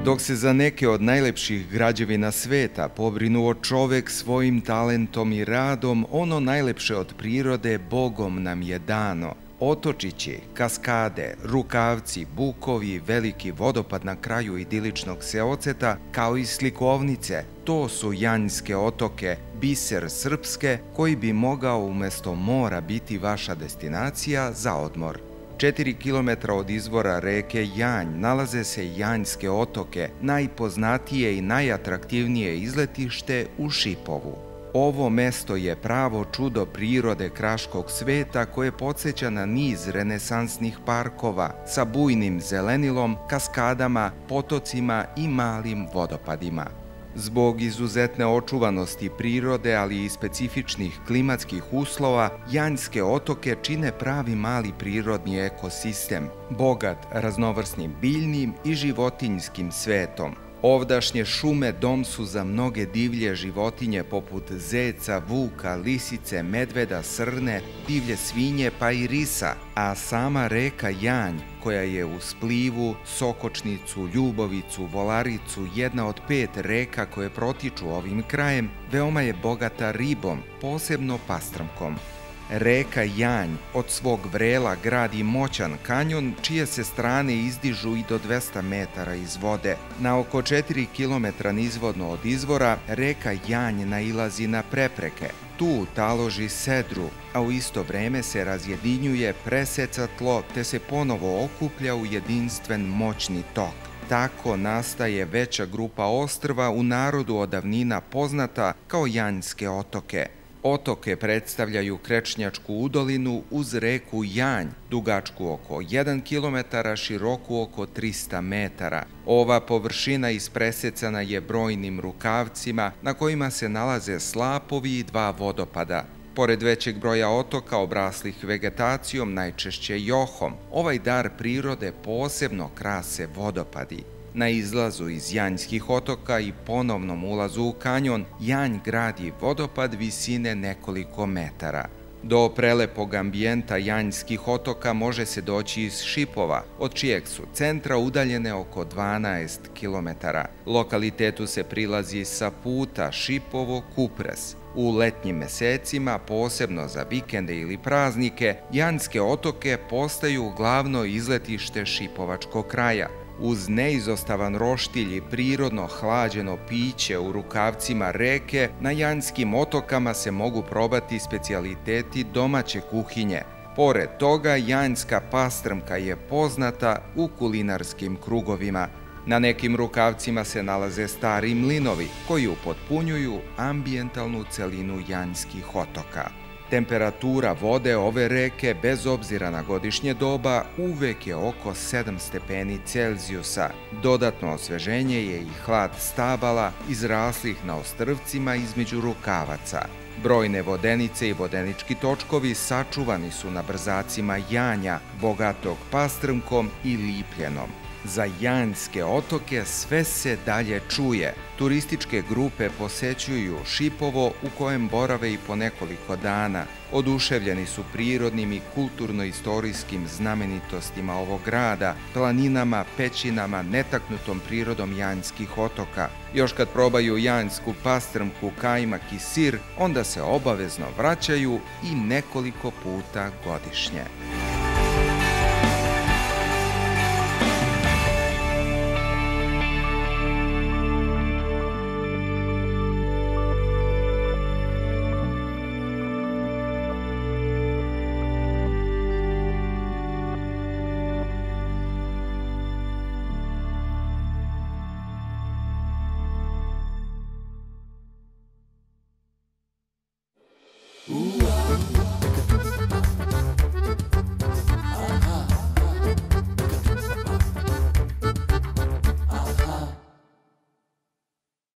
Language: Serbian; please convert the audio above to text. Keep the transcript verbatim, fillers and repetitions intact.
Dok se za neke od najlepših građevina sveta pobrinuo čovek svojim talentom i radom, ono najlepše od prirode Bogom nam je dano. Otočići, kaskade, rukavci, bukovi, veliki vodopad na kraju idiličnog seoceta, kao i slikovnice, to su Janjske otoke, biser Srpske, koji bi mogao umesto mora biti vaša destinacija za odmor. Četiri kilometra od izvora reke Janj nalaze se Janjske otoke, najpoznatije i najatraktivnije izletište u Šipovu. Ovo mesto je pravo čudo prirode kraškog sveta koje podsjeća na niz renesansnih parkova sa bujnim zelenilom, kaskadama, potocima i malim vodopadima. Zbog izuzetne očuvanosti prirode, ali i specifičnih klimatskih uslova, Janjske otoke čine pravi mali prirodni ekosistem, bogat raznovrsnim biljnim i životinjskim svetom. Ovdašnje šume dom su za mnoge divlje životinje poput zeca, vuka, lisice, medveda, srne, divlje svinje pa i risa, a sama reka Janj, koja je uz Plivu, Sokočnicu, Ljubovicu, Volaricu, jedna od pet reka koje protiču ovim krajem, veoma je bogata ribom, posebno pastramkom. Reka Janj od svog vrela gradi moćan kanjon čije se strane izdižu i do dvesta metara iz vode. Na oko četiri kilometra nizvodno od izvora reka Janj nailazi na prepreke. Tu taloži sedru, a u isto vreme se razjedinjuje, preseca tlo te se ponovo okuplja u jedinstven moćni tok. Tako nastaje veća grupa ostrva u narodu od davnina poznata kao Janjske otoke. Otoke predstavljaju krečnjačku udolinu uz reku Janj, dugačku oko jedan kilometar, široku oko trista metara. Ova površina ispresecana je brojnim rukavcima na kojima se nalaze slapovi i dva vodopada. Pored većeg broja otoka obraslih vegetacijom, najčešće johom, ovaj dar prirode posebno krase vodopadi. Na izlazu iz Janjskih otoka i ponovnom ulazu u kanjon, Janj gradi vodopad visine nekoliko metara. Do prelepog ambijenta Janjskih otoka može se doći iz Šipova, od čijeg su centra udaljene oko dvanaest kilometara. Lokalitetu se prilazi sa puta Šipovo-Kupres. U letnjim mesecima, posebno za vikende ili praznike, Janjske otoke postaju glavno izletište šipovačkog kraja. Uz neizostavan roštilj i prirodno hlađeno piće u rukavcima reke, na Janjskim otokama se mogu probati specijaliteti domaće kuhinje. Pored toga, janjska pastrmka je poznata u kulinarskim krugovima. Na nekim rukavcima se nalaze stari mlinovi koji upotpunjuju ambijentalnu celinu Janjskih otoka. Temperatura vode ove reke, bez obzira na godišnje doba, uvek je oko sedam stepeni Celzijusa. Dodatno osveženje je i hlad stabala izraslih na ostrvcima između rukavaca. Brojne vodenice i vodenički točkovi sačuvani su na brzacima Janja, bogatog pastrmkom i lipljenom. Za Janjske otoke sve se dalje čuje. Turističke grupe posećuju Šipovo u kojem borave i po nekoliko dana. Oduševljeni su prirodnim i kulturno-istorijskim znamenitostima ovog grada, planinama, pećinama, netaknutom prirodom Janjskih otoka. Još kad probaju janjsku pastrmku, kajmak i sir, onda se obavezno vraćaju i nekoliko puta godišnje.